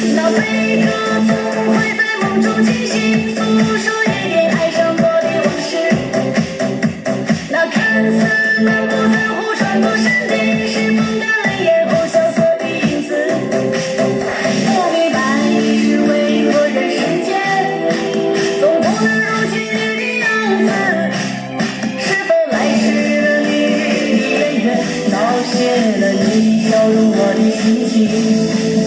那悲歌总会在梦中惊醒，诉说夜夜爱上过的往事。那看似满不在乎穿过山顶，是风干泪眼后萧瑟的影子。不明白是为何人世间总不能如今日的样子。是否来迟了你的恩怨，早谢了你笑容我的心情。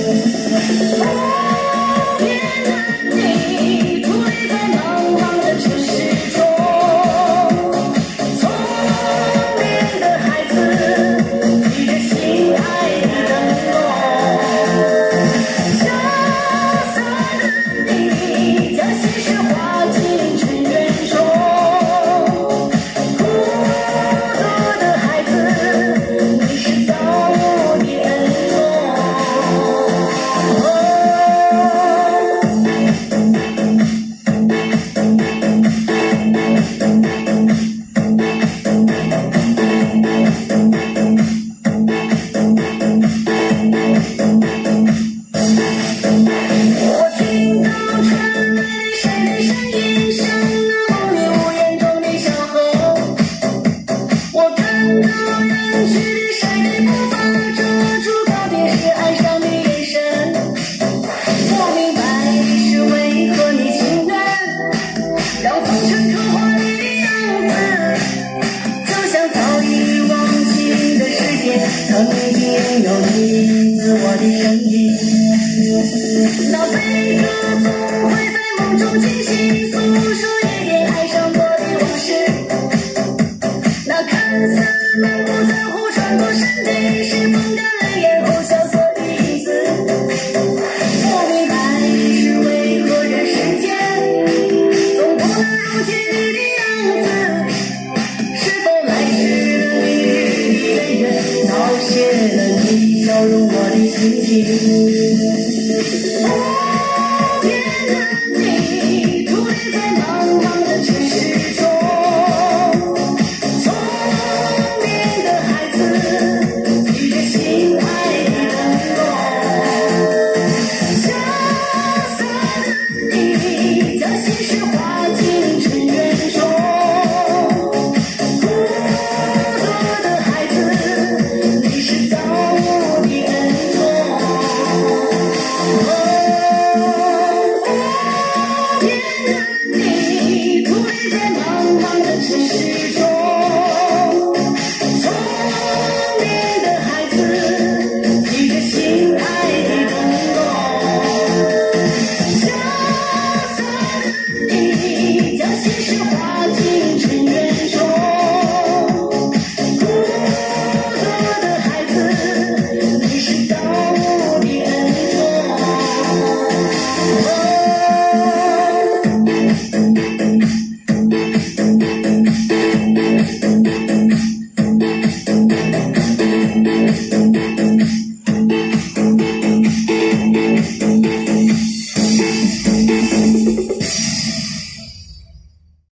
曾经有你自我的声音，那悲歌总会在梦中惊醒，诉说夜夜爱上过的往事。那看似满不在乎穿过山顶，是风干泪眼后萧瑟的影子。不明白是为何人世间总不能如今日的样子。是否来迟了你的恩怨，早谢了你笑容我的心情。不变的